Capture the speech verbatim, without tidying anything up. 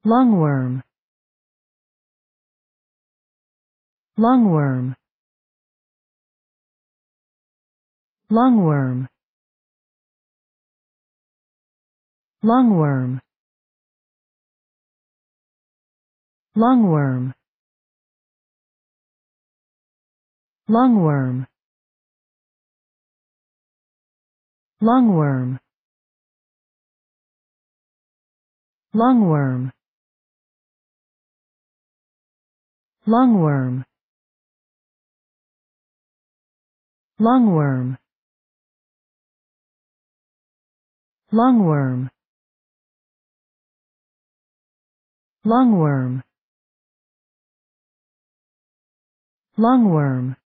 lungworm, lungworm, lungworm, lungworm, lungworm, lungworm, lungworm, lungworm, lungworm, lungworm, lungworm, lungworm, lungworm,